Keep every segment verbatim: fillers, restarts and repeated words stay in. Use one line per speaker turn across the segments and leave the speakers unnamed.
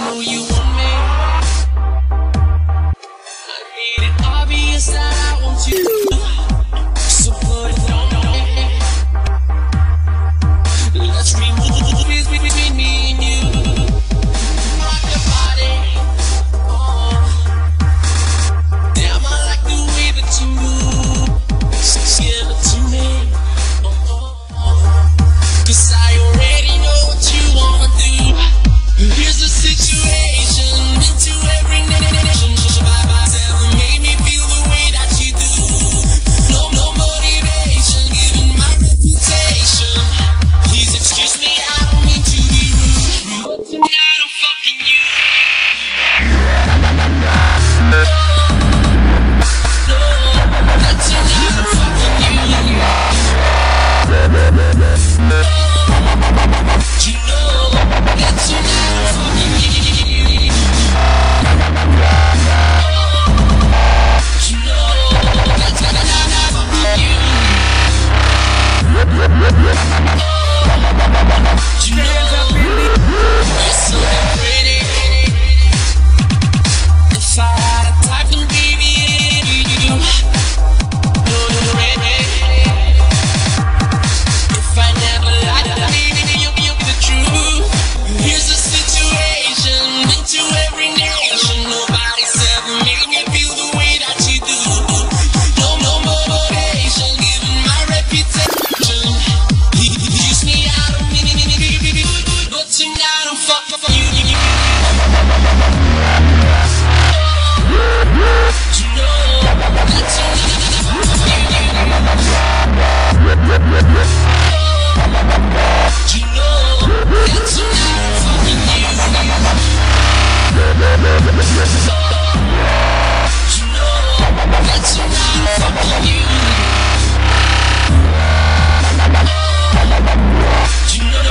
know you want me. I made it obvious that I want you. So put it on me. Let's remove the space between me and you. Rock your body. Oh. Damn, I like the way that you move. Give it to me. Oh, oh, oh. Cause I already know what you wanna do. Here's the situation, into every nation. By myself, made me feel the way that you do. No, no motivation, given my reputation. Please excuse me, I don't mean to be rude, but tonight I'm fucking you. No, no, not tonight I'm fucking you. No, you know, that tonight I'm fucking you. You know, that tonight I'm fucking you. You know, you're so damn pretty. If I had a type, then baby, you know you're ready. If I never lied, then baby, you'll be the truth. Here's the situation, into every nation. Nobody's ever made me feel the way that you do. No, no motivation, given my reputation. Use me, I don't mean it, but tonight I'm fucking you. You know, that tonight I'm fucking you. You know, that tonight I'm fucking you. You know, that tonight I'm fucking you. You know,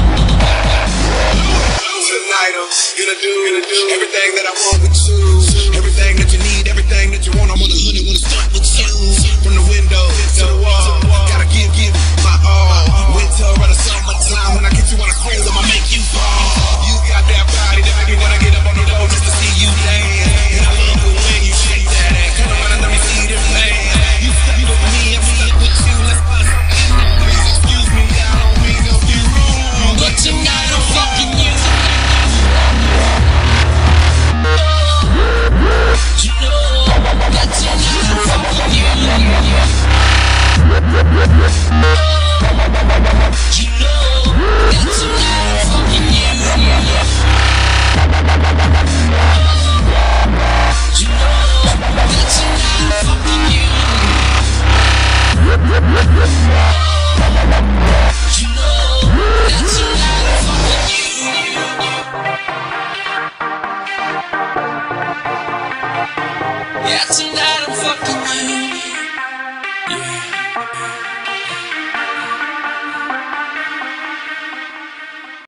Tonight I'm gonna do, gonna do everything that I want with you. Everything that you need, everything that you want. I'm on the hood and wanna start with you. From the window to the wall, gotta give, give my all. Winter or the summertime, when I get you on the cold, I'ma make you fall. You got that body that make me wanna get up on the road just to see you dance. And I love the way you shake that ass. Come on and let me see them things. You stuck with me, I'm stuck with you. Let's bust. Please excuse me, I don't mean no be rude,
but tonight I'm fucking you. You know, that tonight I'm fucking you. You know, that tonight I'm fucking you. You know, that tonight I'm fucking you. You know, that tonight I'm fucking you. Yeah, tonight I'm fucking you. Yeah.